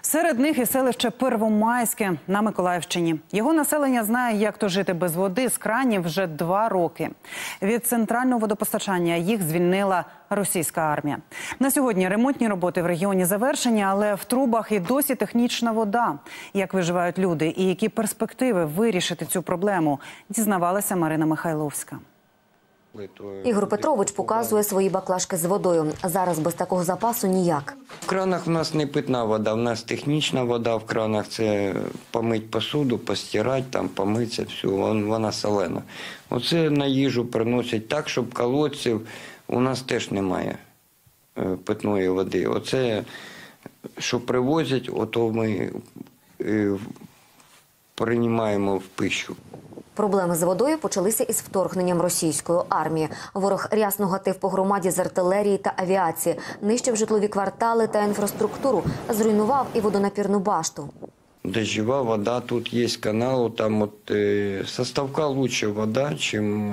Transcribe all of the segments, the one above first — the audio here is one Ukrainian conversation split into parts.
Серед них і селище Первомайське на Миколаївщині. Його населення знає, як то жити без води з кранів вже 2 роки. Від центрального водопостачання їх звільнила російська армія. На сьогодні ремонтні роботи в регіоні завершені, але в трубах і досі технічна вода. Як виживають люди і які перспективи вирішити цю проблему, дізнавалася Марина Михайловська. Ігор Петрович показує свої баклажки з водою. Зараз без такого запасу ніяк. В кранах в нас не питна вода, в нас технічна вода в кранах. Це помити посуду, постирати, там, помитися, все, вона солена. Оце на їжу приносять так, щоб колодців у нас теж немає питної води. Оце, що привозять, ото ми приймаємо в пищу. Проблеми з водою почалися із вторгненням російської армії. Ворог рясно гатив по громаді з артилерії та авіації, нищив житлові квартали та інфраструктуру, зруйнував і водонапірну башту. Дождевая вода, тут есть канал, там вот со ставка лучше вода, чем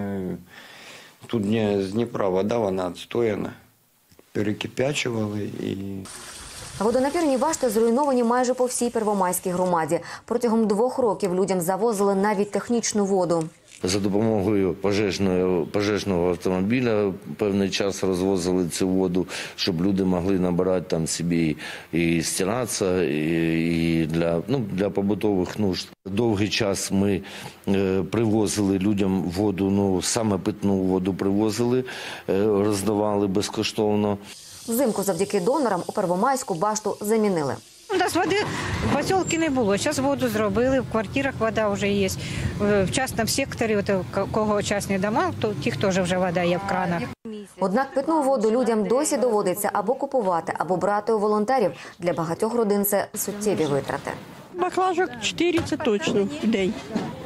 тут с Днепра вода, она отстояна. Перекипячували і... Водонапірні башти зруйновані майже по всій Первомайській громаді. Протягом 2 років людям завозили навіть технічну воду. За допомогою пожежного автомобіля певний час розвозили цю воду, щоб люди могли набирати там собі і стиратися, і для побутових нужд. Довгий час ми привозили людям воду, саме питну воду привозили, роздавали безкоштовно. Взимку завдяки донорам у Первомайську башту замінили. У нас води в поселку не було. Зараз воду зробили, в квартирах вода вже є. В частному секторі, у кого частні дома, то тих теж вже вода є в кранах. Однак питну воду людям досі доводиться або купувати, або брати у волонтерів. Для багатьох родин це суттєві витрати. Баклажок 4 – це точно в день.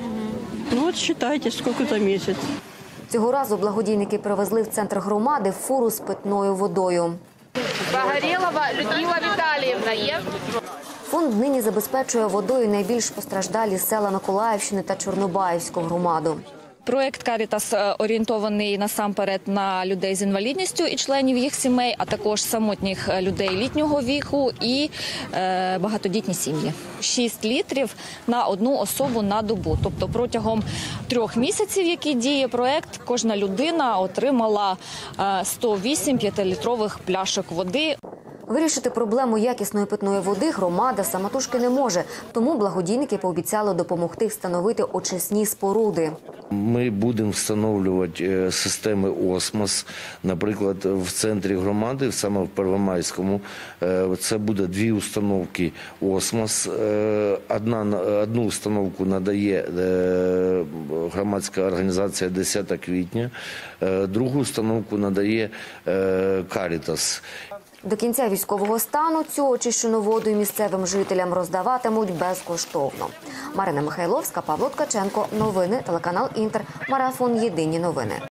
Ну от вважайте, скільки за місяць. Цього разу благодійники привезли в центр громади фуру з питною водою. Погорєлова Людмила Віталіївна є? Фонд нині забезпечує водою найбільш постраждалі села Миколаївщини та Чорнобаївську громаду. Проєкт «Карітас» орієнтований насамперед на людей з інвалідністю і членів їх сімей, а також самотніх людей літнього віку і багатодітні сім'ї. 6 літрів на одну особу на добу. Тобто протягом 3 місяців, які діє проєкт, кожна людина отримала 108 5-літрових пляшок води. Вирішити проблему якісної питної води громада самотужки не може. Тому благодійники пообіцяли допомогти встановити очисні споруди. Ми будемо встановлювати системи осмос. Наприклад, в центрі громади, саме в Первомайському, це буде 2 установки осмос. Одну установку надає громадська організація «10 квітня», другу установку надає «Карітас». До кінця військового стану цю очищену воду місцевим жителям роздаватимуть безкоштовно. Марина Михайловська, Павло Ткаченко. Новини, телеканал «Інтер». Марафон. Єдині новини.